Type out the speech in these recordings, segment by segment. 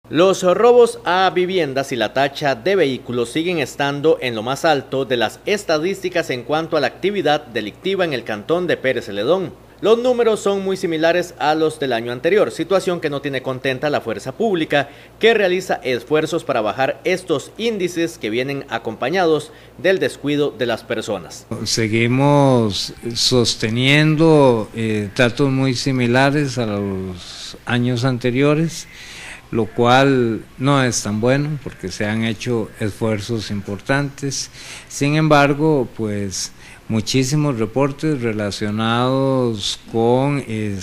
Los robos a viviendas y la tacha de vehículos siguen estando en lo más alto de las estadísticas en cuanto a la actividad delictiva en el cantón de Pérez Celedón. Los números son muy similares a los del año anterior, situación que no tiene contenta la fuerza pública, que realiza esfuerzos para bajar estos índices que vienen acompañados del descuido de las personas. Seguimos sosteniendo datos muy similares a los años anteriores, lo cual no es tan bueno porque se han hecho esfuerzos importantes. Sin embargo, pues muchísimos reportes relacionados con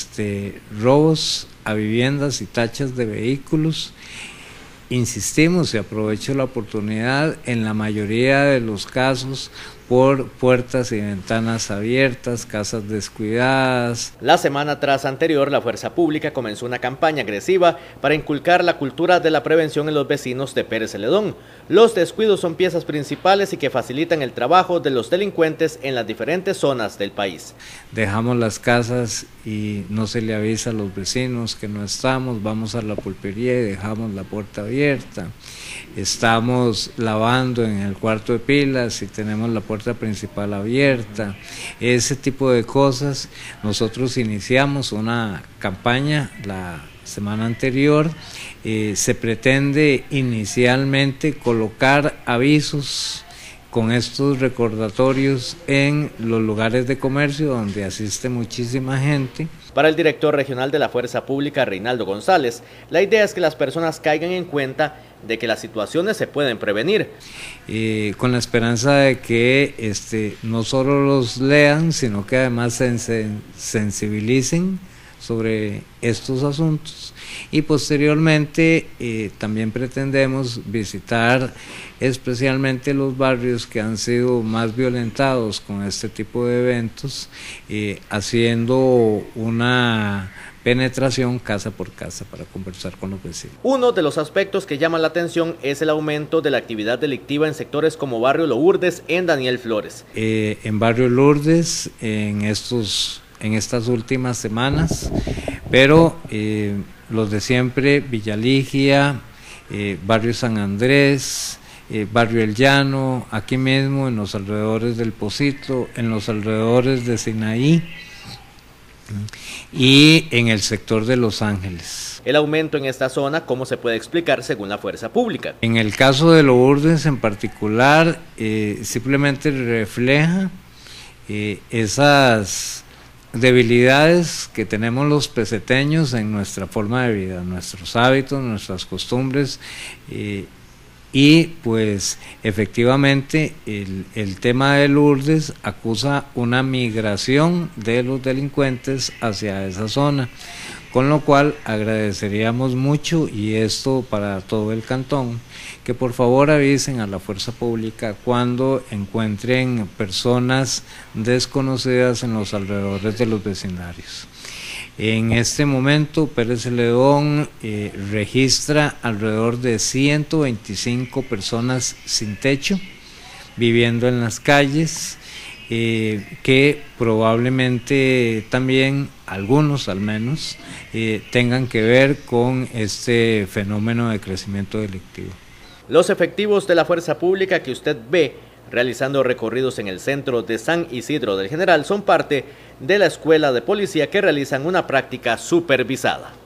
robos a viviendas y tachas de vehículos. Insistimos y aprovecho la oportunidad, en la mayoría de los casos por puertas y ventanas abiertas, casas descuidadas. La semana tras anterior, la fuerza pública comenzó una campaña agresiva para inculcar la cultura de la prevención en los vecinos de Pérez Celedón. Los descuidos son piezas principales y que facilitan el trabajo de los delincuentes en las diferentes zonas del país. Dejamos las casas y no se le avisa a los vecinos que no estamos, vamos a la pulpería y dejamos la puerta abierta. Estamos lavando en el cuarto de pilas y tenemos la puerta principal abierta. Ese tipo de cosas. Nosotros iniciamos una campaña la semana anterior. Se pretende inicialmente colocar avisos con estos recordatorios en los lugares de comercio donde asiste muchísima gente. Para el director regional de la Fuerza Pública, Reinaldo González, la idea es que las personas caigan en cuenta de que las situaciones se pueden prevenir. Con la esperanza de que no solo los lean, sino que además se sensibilicen sobre estos asuntos, y posteriormente también pretendemos visitar especialmente los barrios que han sido más violentados con este tipo de eventos, haciendo una penetración casa por casa para conversar con los vecinos. Uno de los aspectos que llama la atención es el aumento de la actividad delictiva en sectores como Barrio Lourdes en Daniel Flores. En Barrio Lourdes, en estas últimas semanas, pero los de siempre, Villa Ligia, Barrio San Andrés, Barrio El Llano, aquí mismo en los alrededores del Pocito, en los alrededores de Sinaí y en el sector de Los Ángeles. El aumento en esta zona, ¿cómo se puede explicar según la fuerza pública? En el caso de Lourdes en particular, simplemente refleja esas debilidades que tenemos los peseteños en nuestra forma de vida, nuestros hábitos, nuestras costumbres, y pues efectivamente el tema de Lourdes acusa una migración de los delincuentes hacia esa zona, con lo cual agradeceríamos mucho, y esto para todo el cantón, que por favor avisen a la fuerza pública cuando encuentren personas desconocidas en los alrededores de los vecindarios. En este momento Pérez Celedón registra alrededor de 125 personas sin techo viviendo en las calles, que probablemente también, algunos al menos, tengan que ver con este fenómeno de crecimiento delictivo. Los efectivos de la fuerza pública que usted ve realizando recorridos en el centro de San Isidro del General son parte de la escuela de policía que realizan una práctica supervisada.